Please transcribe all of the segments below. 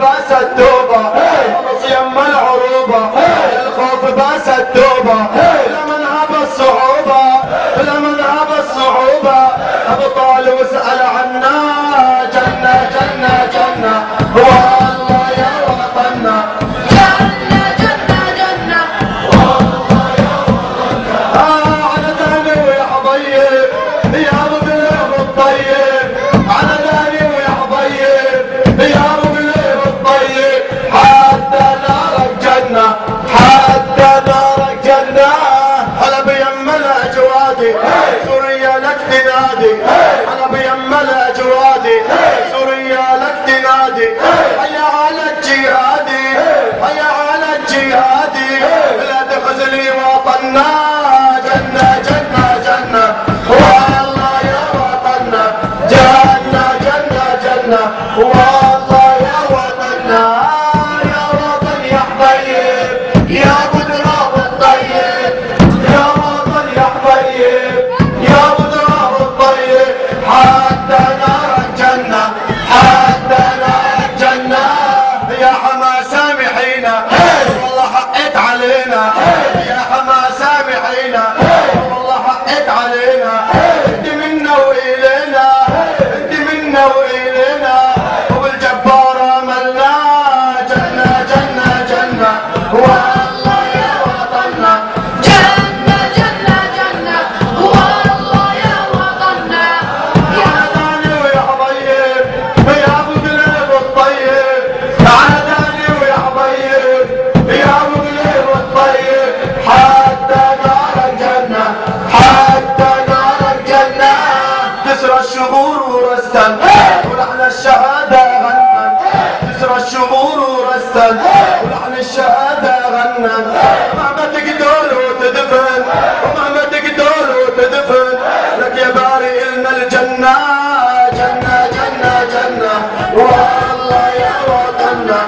باس التوبة خلص يما العروبة الخوف باس التوبة لمن هب الصعوبة لمن هب الصعوبة أبطال واسأل عنا جنة جنة جنة والله يا وطننا جنة جنة جنة والله يا وطننا على داني ويا حبيب يا ابو قلب الطيب على داني ويا حبيب يا ابو قلب الطيب حتى نارك جنة حتى نارك جنة انا بيم الاجوادي سوريا لك تنادي انا بيم الاجوادي سوريا لك تنادي هيا على الجهادي هيا على الجهادي لا تخزلي وطننا جنة جنة جنة والله يا وطننا جنة جنة جنة والله يا وطننا يا وطن يا حبيب يا بدراب الطيب يا وطن يا حبيب يا بدراب الطيب حتى نار الجنة حتى نار الجنة يا حما سامحينا والله حقت علينا يا حما سامحينا والله حقت علينا انت منا وإلينا انت منا وإلينا وبالجبار عملنا جنة جنة جنة والله يا وطننا جنة جنة جنة والله يا وطننا يا داني ويا حبيب يا ابو قلب الطيب على داني ويا حبيب يا ابو قلب الطيب حتى نار الجنة حتى نار الجنة تسرى الشهور ورستن ولحن الشهادة غنن تسرى الشهور ورستن ولحن الشهادة غنن مهما تقدر وتدفن ومهما تقدر وتدفن لك يا باري إلنا الجنة جنة جنة جنة والله يا وطننا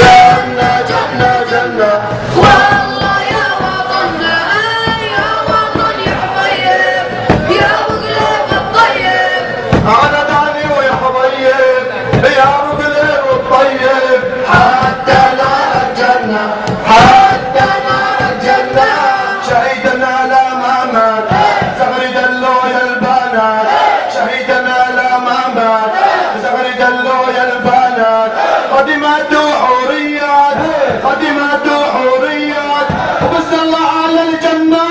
جنة جنة جنة والله يا وطننا يا وطن يا حبيب يا ابو قلب الطيب على داني ويا حبيب يا ابو قلب الطيب حتى نار الجنة حتى نار الجنة شهيدنا لا ما مات زغري دلو يا البنات شهيدنا لا ما مات زغري دلو يا البنات قدمت حوريات قدمت حوريات وبس الله على الجنة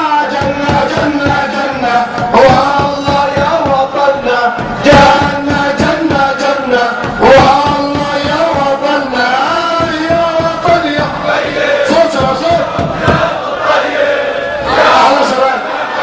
جنة جنة جنة والله يا وطننا جنة جنة جنة والله يا وطننا يا وطن يا حبيب صوت شباب صوت على شباب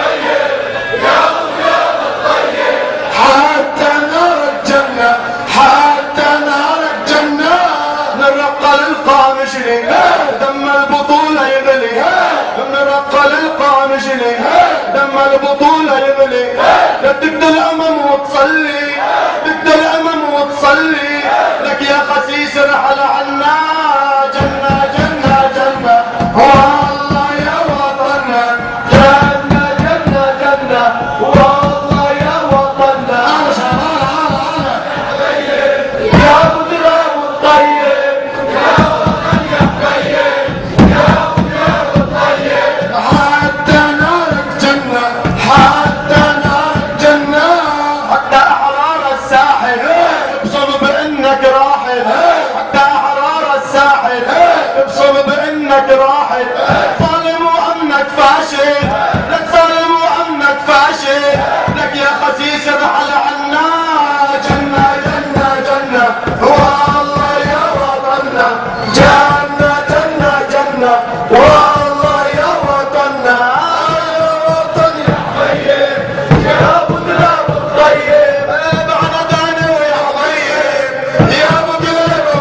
حتى نار الجنة حتى نار الجنة نرقى للقامشلي دم البطولة يغلي نرقى للقامشلي دم البطولة يغلي لا تبدأ الأمم وتصلي تبدأ الأمم وتصلي لك يا خسيس رحل عنا جنة جنة جنة والله يا وطننا جنة جنة جنة والله يا وطننا يا ابو دراب الطيب يا وطن يا حبيب يا ابو دراب الطيب حتى نار الجنة حتى نار الجنة حتى احرار الساحل ابصم بانك راحل حتى احرار الساحل ابصم بانك راحل ظالم وامنك فاشل لك ظالم وامنك فاشل لك يا خسيس ارحل عنا جنة جنة جنة والله يا وطننا جنة جنة جنة والله يا وطننا يا وطن يا حبيب يا ابو دراب الطيب بعد داني ويا حبيب يا ابو قلب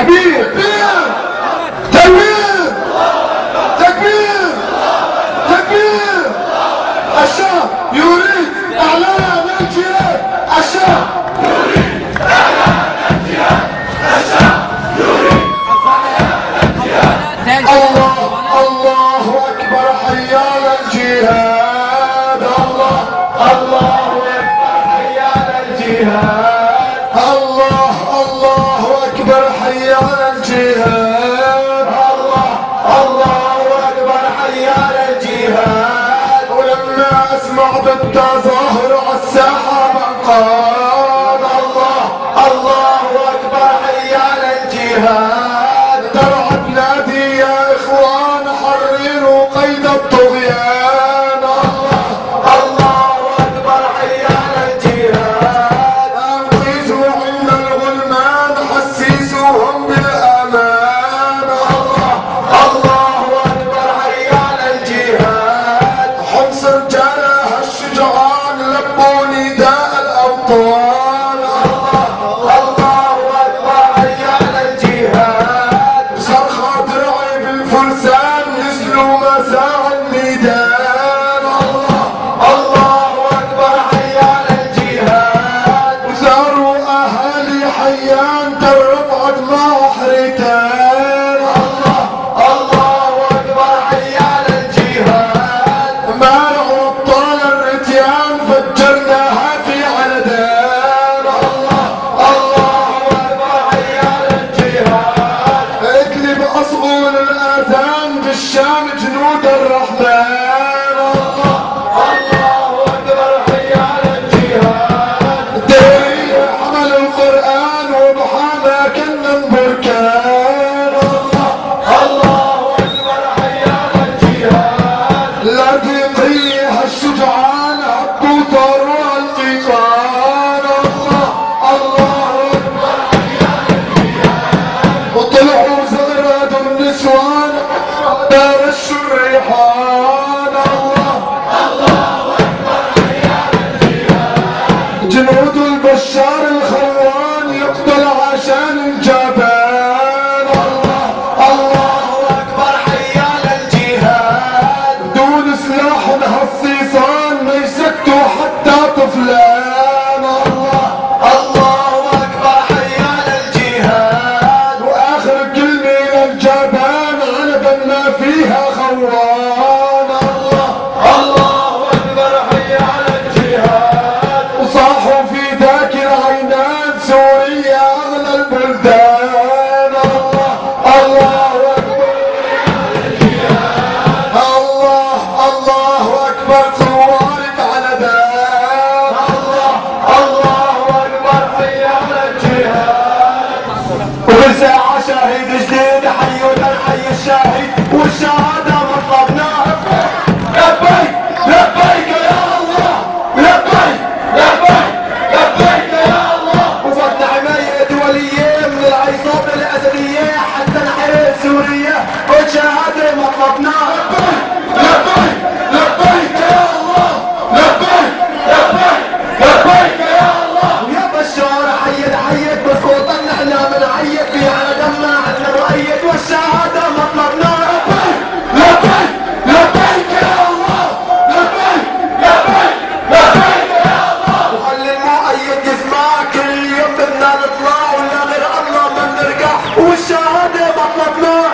تكبير تكبير تكبير تكبير. الشعب يريد اعلان الجهاد. الشعب يريد اعلان الجهاد. الشعب يريد اعلان الجهاد. الله اكبر حي على الجهاد. الله اكبر حي على الجهاد. الله اكبر حي على الجهاد. الله اكبر حي على الجهاد. ولما اسمع بالتظاهر على الساحه قال الله اكبر حي على الجهاد. ترعد نادي يا اخوان حرروا قيد الطغيان. الله اكبر حي على الجهاد. انقذوا عند الغلمان حسسوهم بالامان. الله اكبر حي على الجهاد. حمص رجالها الشجعان لبوا نداء الابطال. الله اكبر حي على الجهاد. صرخة درعي بالفرسان نزلوا مساع الميدان. الله اكبر حي على الجهاد. وثاروا اهالي حيان ترفع دماء حريتان. الله اكبر حي على الجهاد. مارعوا ابطال الرتيان فجرناها في علدان. الله اكبر حي على الجهاد. اقلب اصغول الاذان بالشام جنود الرحمن. الله اكبر حي على الجهاد. ديري حمل القران وبحامه كنا بركان. الله اكبر حي على الجهاد. لا تقيها الشجعان عبوا ثروها القيقان. الله اكبر حي على الجهاد. وطلعوا زغراد النسوان دارشوا الريحان. الله اكبر حي على الجهاد. جنود البشار الخوان يقتل عشان الجبان. الله اكبر حي على الجهاد. دون سلاح هالصيصان ما يسكتوا حتى طفلان. الله اكبر حي على الجهاد. واخر كلمه للجبان على ما فيها خوان. الله اكبر حي على الجهاد. وصاحوا في ذاك العينان سوريا اغلى البلدان. الله اكبر حي على الجهاد. الله اكبر ثوارك على ذاك. الله اكبر حي على الجهاد. وكل ساعه شهيد جديد حيونا الحي الشهيد والشهاده مطلبناها. لبيك لبيك يا الله. لبيك لبيك لبيك يا الله. وفضنا حمايه وليه من العصابه الاسديه حتى نحرر سوريا والشهاده مطلبناها. لبيك لبيك يا الله. لبيك لبيك لبيك يا الله. ويا بشار حيد بصوت احنا بنعيد في على دمنا عنا مؤيد والشهاده مطلبناها. لبيك لبيك يا الله. لبيك لبيك لبيك يا الله. وخلي المؤيد يسمع كل يوم بدنا نطلع ولا غير الله ما نرجع والشهاده مطلبناها.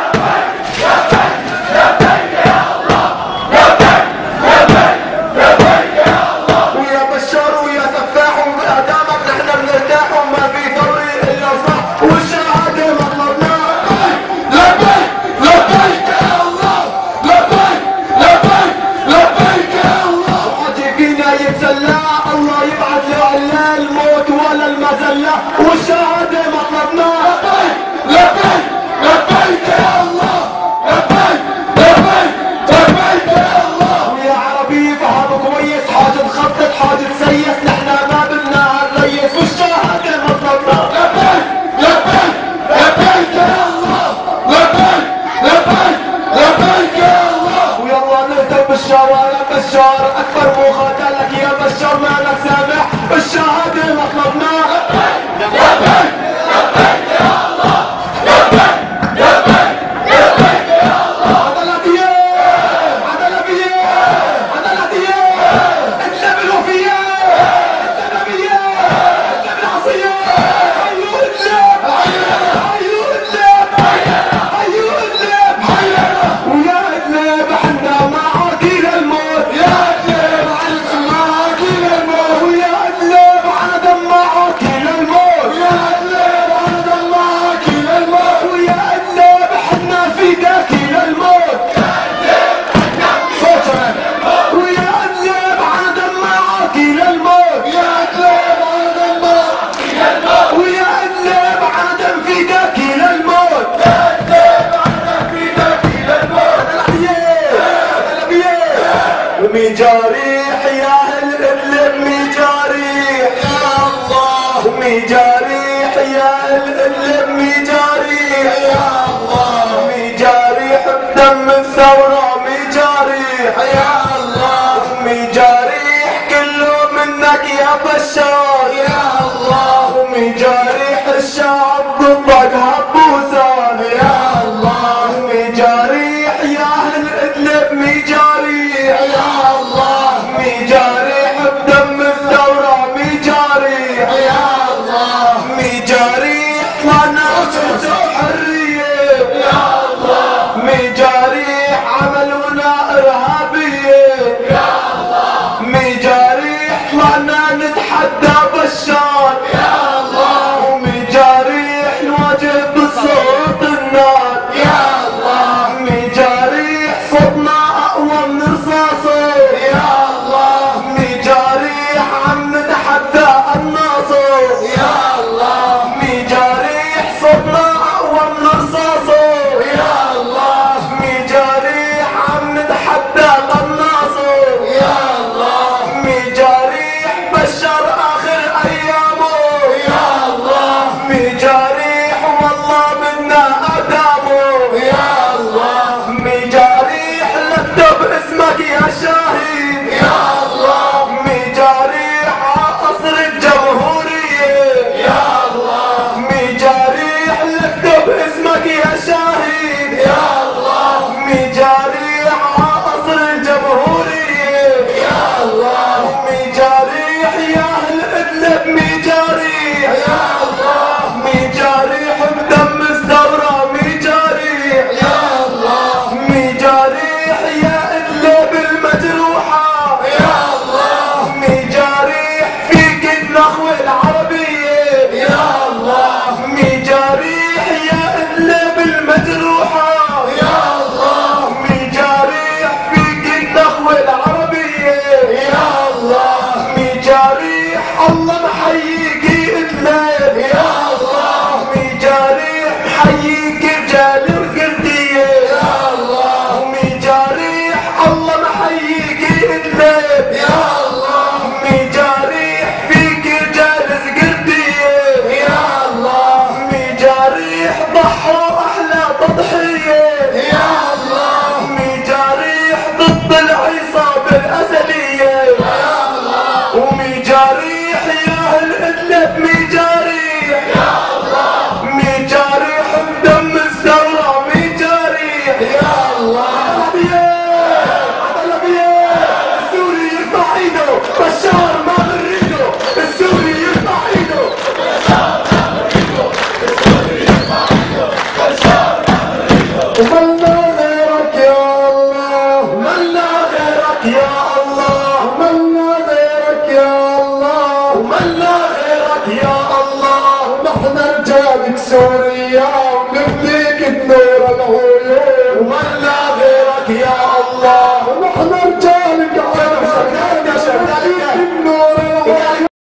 لبيك يا الله. لبيك لبيك لبيك يا الله. ويا بشار ويا سفاح وبقدامك نحن بنرتاح وما في ثوري الا صح والشهاده مطلبناها. لبيك لبيك يا الله. لبيك لبيك لبيك يا الله. وحاجي فينا يتسلى الله يبعث له لا الموت ولا المذله والشهاده مطلبناها. لبيك لبيك يا الله. لبيك لبيك لبيك يا الله. ويا عربي فهم كويس حاجه تخطط حاجه تسيس نحن ما بدنا هالريس والشهاده مطلبناها. لبيك لبيك لبيك يا الله. لبيك لبيك لبيك يا الله. ويلا نهتم بالشوارع بشار اكبر مقاتلك يا بشار مالك سامح الشهاده مطلبناها. لبيك مجاريح يا الإدلب مجاريح يا الله مجاريح بدم الثورة مجاريح يا الله مجاريح كله منك يا بشار يا الله مجاريح الشعب ضدك هبوسان يا الله مجاريح يا أهل إدلب مجاريح يا الله مجاريح بدم الثورة مجاريح يا الله مجاريح ونعجز حرية يا الله مجاريح عملونا إرهابية يا الله مجاريح وانا نتحدى بشار يا الله ومجاريح نواجه بالصوت النار يا الله مجاريح صوتنا اقوى من رصاصه يا الله مجاريح عم نتحدى الناصر يا الله مجاريح صوتنا اقوى من رصاصه يا الله مجاريح عم نتحدى الناصر يا الله مجاريح بشر اخر ايامه يا الله مجاريح والله منا ادامه يا الله مجاريح نكتب اسمك يا شاهد يا الله مجاريح عقصر الجمهورية يا الله مجاريح نكتب اسمك يا شاهد يا الله مجاريح عقصر الجمهورية يا الله مجاريح يا أهل إدلب مجاريح يا الله مجاريح بدم الثورة مجاريح يا الله مجاريح يا إدلب المجروحة يا الله مجاريح فيك النخوة العربية يا الله مجاريح يا إدلب المجروحة يا الله مجاريح فيك النخوة العربية يا الله مجاريح الله محييكي إدلب يا الله مجاريح محييك رجال القردية يا الله مجاريح الله محييكي إدلب يا الله مجاريح فيك رجال القردية يا الله مجاريح ضحوا أحلى تضحية يا الله مجاريح ضد العصابة الأزلية يا الله ومجاريح يا أهل إدلب مجاريح يا الله مجاريح بدم الثورة مجاريح يا الله السوري يرفع ايده بشار ما بريده السوري يرفع ايده وملنا غيرك يا الله وملنا غيرك يا الله وملنا غيرك يا الله وملنا غيرك يا الله ونحن رجالك سوريا ونبنيك بنور الهول